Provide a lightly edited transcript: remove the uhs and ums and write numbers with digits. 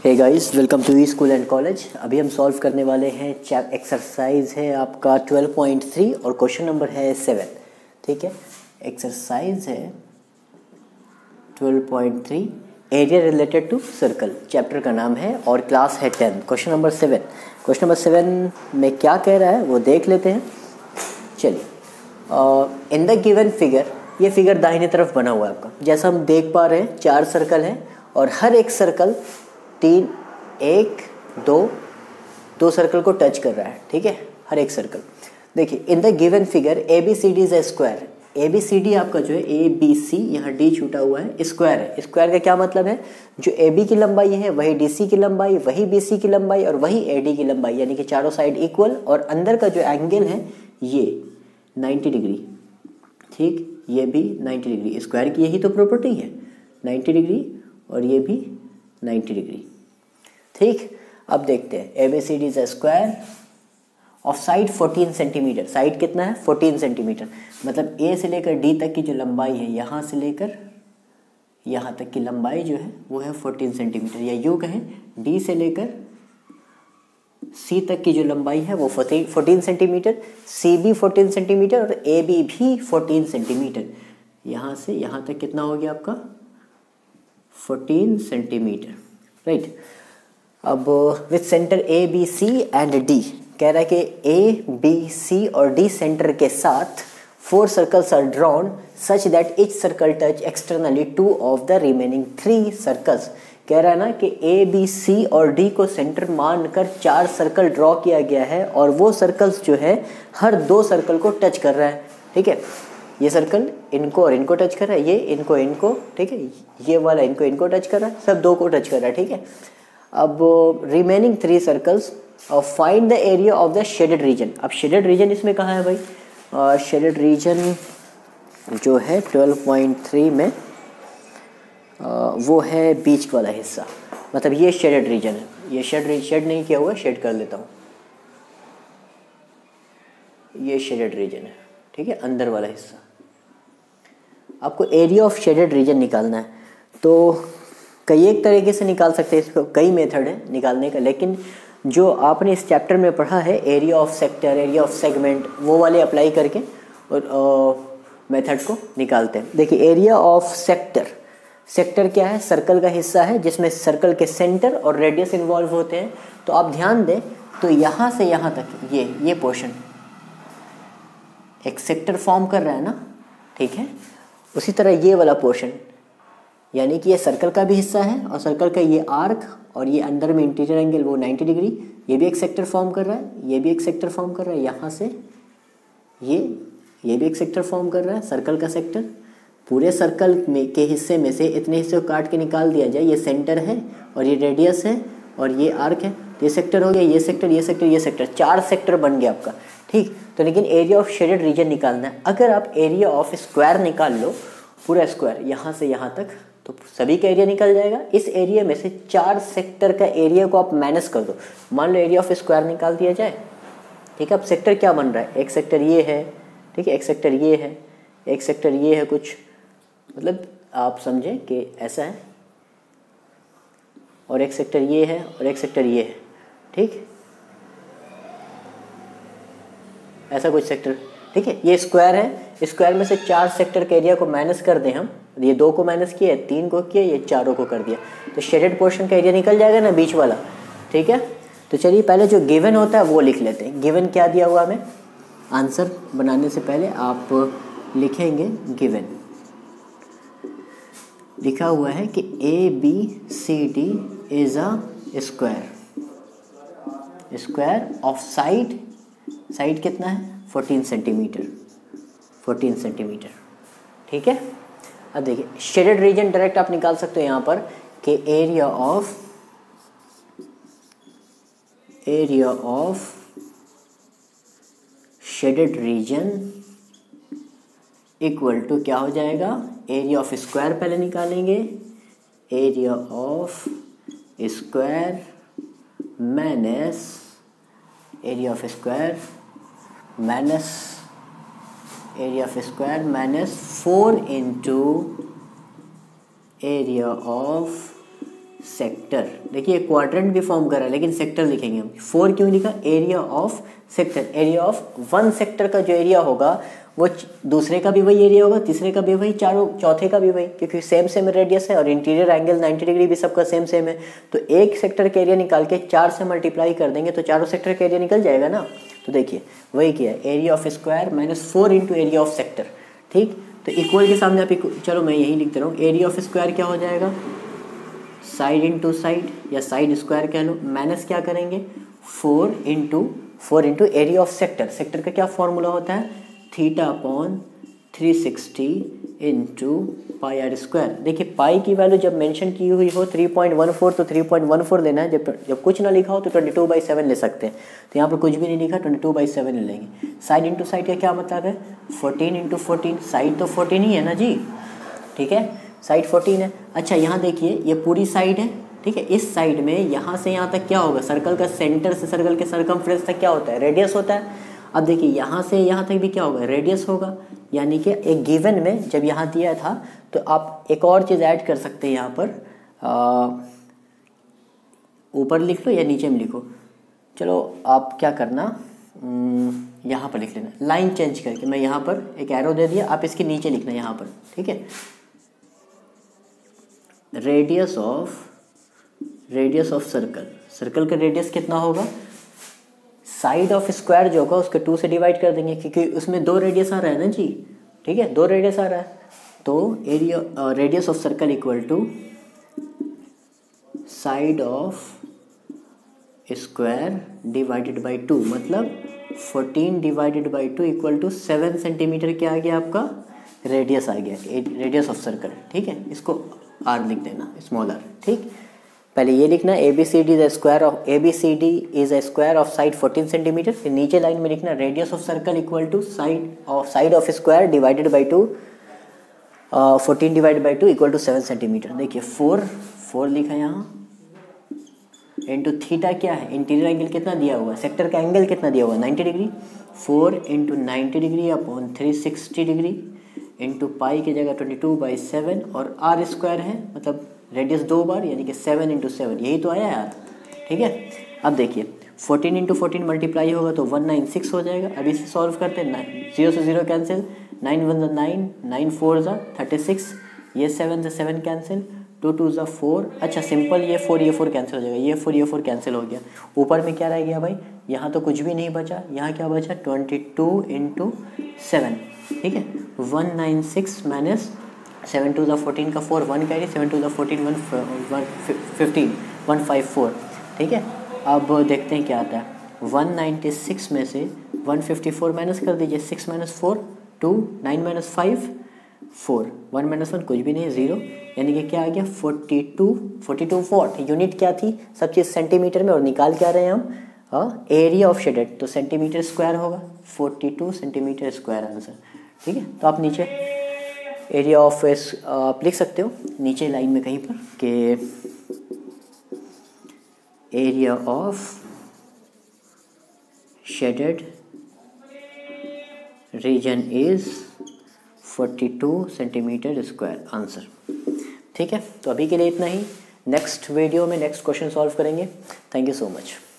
Hey guys, welcome to E school and college. अभी हम solve करने वाले हैं एक्सरसाइज है आपका 12.3 और क्वेश्चन नंबर है 7। ठीक है, एक्सरसाइज है 12.3, area related to circle. Chapter का नाम है और क्लास है 10। Question number 7। क्वेश्चन नंबर 7 में क्या कह रहा है वो देख लेते हैं। चलिए, इन द गिवन फिगर, ये फिगर दाहिने तरफ बना हुआ है आपका। जैसा हम देख पा रहे हैं 4 सर्कल हैं और हर एक सर्कल 2 सर्कल को टच कर रहा है। ठीक है, हर एक सर्कल। देखिए, in the given figure A B C D is a square. A B C D आपका जो है ए बी सी, यहाँ डी छूटा हुआ है, स्क्वायर है। स्क्वायर का क्या मतलब है, जो ए बी की लंबाई है वही डी सी की लंबाई, वही बी सी की लंबाई और वही ए डी की लंबाई, यानी कि चारों साइड इक्वल। और अंदर का जो एंगल है ये 90 डिग्री। ठीक, ये भी 90 डिग्री। स्क्वायर की यही तो प्रॉपर्टी है, 90 डिग्री, और ये भी 90 डिग्री। ठीक, अब देखते हैं। A B C D is a square of side 14 centimetre. Side कितना है, 14 सेंटीमीटर। मतलब ए से लेकर डी तक की जो लंबाई है, यहाँ से लेकर यहाँ तक की लंबाई जो है वो है 14 सेंटीमीटर। या यूँ कहें, डी से लेकर सी तक की जो लंबाई है वो 14 सेंटीमीटर, सी भी 14 सेंटीमीटर और ए बी भी 14 सेंटीमीटर। यहाँ से यहाँ तक कितना हो गया आपका, 14 सेंटीमीटर। राइट। अब with centre A B C and D, कह रहा है कि ए बी सी और डी सेंटर के साथ 4 circles are drawn such that each circle touch externally 2 of the remaining 3 circles. कह रहा है ना कि ए बी सी और डी को सेंटर मानकर 4 सर्कल ड्रॉ किया गया है और वो सर्कल्स जो है हर 2 सर्कल को टच कर रहा है। ठीक है, ये सर्कल इनको और इनको टच कर रहा है, ये इनको, ठीक है, ये वाला इनको टच कर रहा है, सब 2 को टच कर रहा है। ठीक है, अब रिमेनिंग 3 सर्कल्स और find the area of the shaded region. अब शेडेड रीजन इसमें कहाँ है भाई, शेडेड रीजन जो है 12.3 में वो है बीच वाला हिस्सा। मतलब ये शेडेड रीजन है। ये शेड नहीं किया हुआ, शेड कर लेता हूँ। ये शेडेड रीजन है, ठीक है, अंदर वाला हिस्सा। आपको एरिया ऑफ शेडेड रीजन निकालना है तो कई एक तरीके से निकाल सकते हैं इसको, कई मेथड है निकालने का, लेकिन जो आपने इस चैप्टर में पढ़ा है area of sector, area of segment, वो वाले अप्लाई करके और मेथड को निकालते हैं। देखिए, एरिया ऑफ सेक्टर, सेक्टर क्या है, सर्कल का हिस्सा है जिसमें सर्कल के सेंटर और रेडियस इन्वॉल्व होते हैं। तो आप ध्यान दें तो यहाँ से यहाँ तक ये पोर्शन एक सेक्टर फॉर्म कर रहा है ना। ठीक है, उसी तरह ये वाला पोर्शन, यानी कि ये सर्कल का भी हिस्सा है और सर्कल का ये आर्क और ये अंदर में इंटीरियर एंगल वो 90 डिग्री, ये भी एक सेक्टर फॉर्म कर रहा है, ये भी एक सेक्टर फॉर्म कर रहा है। यहाँ से ये भी एक सेक्टर फॉर्म कर रहा है, सर्कल का सेक्टर। पूरे सर्कल में के हिस्से में से इतने हिस्से को काट के निकाल दिया जाए, ये सेंटर है और ये रेडियस है और ये आर्क है, ये सेक्टर हो गया, ये सेक्टर, ये सेक्टर, ये सेक्टर, 4 सेक्टर बन गया आपका। ठीक, तो लेकिन एरिया ऑफ शेडेड रीजन निकालना है। अगर आप एरिया ऑफ स्क्वायर निकाल लो, पूरा स्क्वायर यहाँ से यहाँ तक, तो सभी का एरिया निकल जाएगा। इस एरिया में से 4 सेक्टर का एरिया को आप माइनस कर दो। मान लो एरिया ऑफ स्क्वायर निकाल दिया जाए। ठीक है, अब सेक्टर क्या बन रहा है, एक सेक्टर ये है, ठीक है, एक सेक्टर ये है, एक सेक्टर ये है, कुछ मतलब आप समझें कि ऐसा है, और एक सेक्टर ये है और एक सेक्टर ये है। ठीक, ऐसा कुछ सेक्टर। ठीक है, ये स्क्वायर है, स्क्वायर में से 4 सेक्टर के एरिया को माइनस कर दें हम। ये 2 को माइनस किया, 3 को किया, ये 4 को कर दिया, तो शेडेड पोर्शन का एरिया निकल जाएगा ना, बीच वाला। ठीक है, तो चलिए पहले जो गिवन होता है वो लिख लेते हैं। गिवन क्या दिया हुआ हमें, आंसर बनाने से पहले आप लिखेंगे गिवन। लिखा हुआ है कि A B C D is a square of side, side कितना है, 14 सेंटीमीटर, 14 सेंटीमीटर। ठीक है, अब देखिए शेडेड रीजन डायरेक्ट आप निकाल सकते हो यहाँ पर कि area of shaded region equal to क्या हो जाएगा, एरिया ऑफ स्क्वायर पहले निकालेंगे, area of square minus area of square minus area of square minus 4 into area of sector. देखिए क्वाड्रेंट भी फॉर्म कर रहा है लेकिन सेक्टर लिखेंगे हम। 4 क्यों लिखा? Area of sector. Area of one sector का जो एरिया होगा वो दूसरे का भी वही एरिया होगा, तीसरे का भी वही, चौथे का भी वही, क्योंकि सेम सेम रेडियस है और इंटीरियर एंगल 90 डिग्री भी सबका सेम सेम है। तो एक सेक्टर का एरिया निकाल के 4 से मल्टीप्लाई कर देंगे तो चारों सेक्टर का एरिया निकल जाएगा ना। तो देखिए वही किया, area of square minus 4 into area of sector. ठीक, तो इक्वल के सामने आप चलो मैं यही लिख दे रहा हूँ। एरिया ऑफ स्क्वायर क्या हो जाएगा? साइड इंटू साइड या साइड स्क्वायर कह लो, माइनस क्या करेंगे 4 into area of sector. Sector का क्या फॉर्मूला होता है? Theta upon 360 into pi R square. देखिए पाई की वैल्यू जब मेंशन की हुई हो 3.14 तो 3.14 लेना है। जब कुछ ना लिखा हो तो 22/7 ले सकते हैं। तो यहाँ पर कुछ भी नहीं लिखा, 22/7 ले लेंगे। साइड इंटू साइड का क्या मतलब है? 14 इंटू 14। साइड तो 14 ही है ना जी, ठीक है, साइड 14 है। अच्छा यहाँ देखिए ये पूरी साइड है, ठीक है। इस साइड में यहाँ से यहाँ तक क्या होगा? सर्कल का सेंटर से सर्कल के सर्कमफ्रेंस तक क्या होता है? रेडियस होता है। अब देखिए यहाँ से यहाँ तक भी क्या होगा? रेडियस होगा। यानी कि एक गिवन में जब यहाँ दिया था तो आप एक और चीज़ ऐड कर सकते हैं यहाँ पर, ऊपर लिख लो या नीचे में लिखो, चलो आप क्या करना, यहाँ पर लिख लेना, लाइन चेंज करके मैं यहाँ पर एक एरो दे दिया, आप इसके नीचे लिखना यहाँ पर, ठीक है। रेडियस ऑफ सर्कल, सर्कल का रेडियस कितना होगा? साइड ऑफ स्क्वायर जो होगा उसके 2 से डिवाइड कर देंगे, क्योंकि उसमें 2 रेडियस आ रहा है ना जी, ठीक है, 2 रेडियस आ रहा है। तो area radius of circle equal to side of square divided by 2, मतलब 14 divided by 2 equal to 7 centimetre क्या आ गया आपका? रेडियस आ गया, रेडियस ऑफ सर्कल, ठीक है। इसको आर लिख देना, स्मॉल आर, ठीक। पहले ये लिखना ABCD is a square of side 14 centimetre. फिर नीचे लाइन में लिखना radius of circle equal to side of square divided by 2, 14 divided by 2 equal to 7 centimetre. देखिए 4 लिखा यहाँ, इंटू थीटा क्या है? इंटीरियर एंगल कितना दिया हुआ है? सेक्टर का एंगल कितना दिया हुआ है? 90 degree. 4 into 90 degree upon 360 degree into pi की जगह 22/7 और आर स्क्वायर है, मतलब रेडियस 2 बार, यानी कि 7 इंटू 7, यही तो आया यार, ठीक है। अब देखिए 14 इंटू 14 मल्टीप्लाई होगा तो 196 हो जाएगा। अब इसे सॉल्व करते हैं, 0 से 0 कैंसिल, 9 1 9, 9 4 36, ये 7 से 7 कैंसिल, 2 2 4। अच्छा सिंपल, ये 4 कैंसिल हो जाएगा, ये 4 कैंसिल हो गया। ऊपर में क्या रह गया भाई? यहाँ तो कुछ भी नहीं बचा, यहाँ क्या बचा? 22 इंटू 7, ठीक है। 196 माइनस 7 2 14 का 4, 1 कैरी, 7 2 14 15 154, ठीक है। अब देखते हैं क्या आता है। 196 में से 154 माइनस कर दीजिए, 6 माइनस 4 2, 9 माइनस 5 4, 1 माइनस 1 कुछ भी नहीं, 0, यानी कि क्या आ गया? 42 वॉट। यूनिट क्या थी? सब चीज़ सेंटीमीटर में, और निकाल क्या रहे हैं हम? एरिया ऑफ शेडेड, तो सेंटीमीटर स्क्वायर होगा, 42 सेंटीमीटर स्क्वायर आंसर, ठीक है। तो आप नीचे एरिया ऑफ आप लिख सकते हो नीचे लाइन में कहीं पर कि area of shaded region is 42 centimetre square answer, ठीक है। तो अभी के लिए इतना ही। नेक्स्ट वीडियो में नेक्स्ट क्वेश्चन सॉल्व करेंगे। Thank you so much.